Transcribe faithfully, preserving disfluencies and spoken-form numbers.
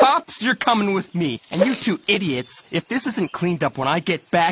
Pops, you're coming with me. And you two idiots, if this isn't cleaned up when I get back,